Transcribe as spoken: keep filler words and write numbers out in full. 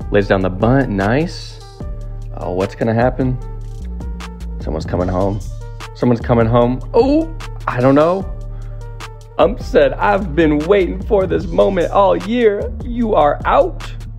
Lays down the bunt. Nice. Oh, what's going to happen? Someone's coming home. Someone's coming home. Oh, I don't know. Ump said, I've been waiting for this moment all year. You are out.